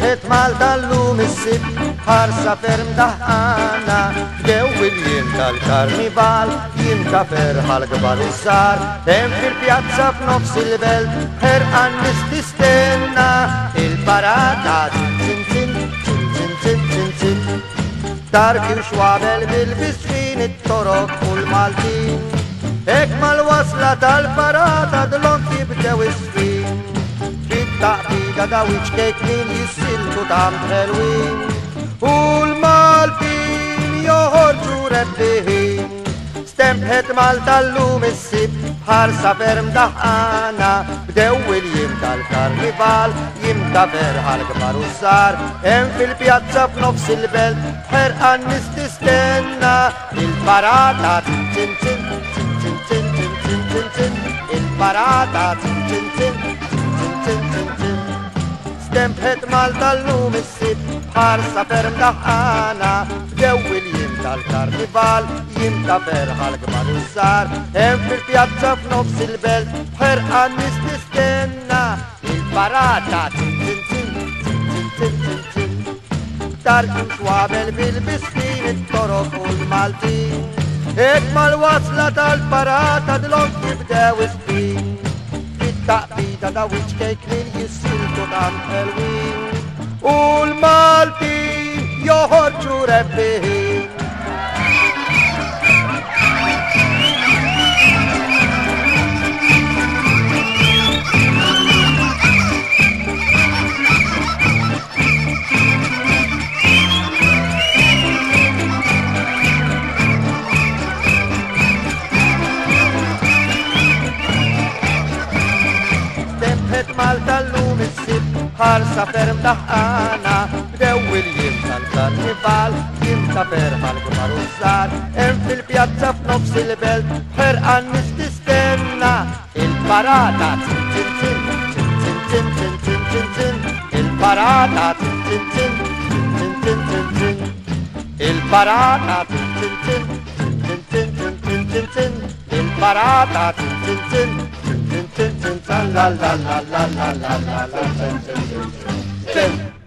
Stemħet Malta l-lum issib ħarsa ferm daħħana Bdew il-jiem tal-karnival jiem ta' ferħa l-gbar u sar Hemm fil-pjazza f'nofs il-belt ħerqan nis tistenna Il-parata tin-tin-tin tin-tin-tin Darki u xwabel bil-bisfin it-torok u l-Maltin Ek mal-wasla tal-parata d-lont jibdew is-sfin Fit-taqbida dawiċ kejknin jissiltu tam ħelwin U l-Maltin joħorġu rebbiħin Stemħet Malta l-lum issib ħarsa ferm daħħana Bdew il-jiem tal-karnival jiem ta' ferħa l-gbar u sar Hemm fil-pjazza f'nofs il-belt ħerqan nis tistenna Il-parata tin-tin-tin tin-tin-tin Il-parata tin-tin-tin Stemħet Malta l-lum issib ħarsa ferm daħħana Bdew il-jiem tal-karnival jiem ta' ferħa l-gbar u sar Hemm fil-pjazza f'nofs il-belt ħerqan nis tistenna Il-parata tin-tin-tin Darki u xwabel bil-bisfin it-torok u l-Maltin Ek mal-wasla tal-parata d-lont jibdew is-sfin Fit-taqbida dawiċ kejknin jissiltu tam ħelwin U l-Maltin joħorġu rebbiħin Malta l-lum issib ħarsa ferm daħħana Bdew il-jiem tal-karnival jiem ta' ferħa l-gbar u sar Hemm fil-pjazza f'nofs il-belt ħerqan nis tistenna Il-parata tin-tin-tin Il-parata tin-tin-tin Il-parata tin-tin-tin Il-parata tin-tin-tin la la la la la la la la la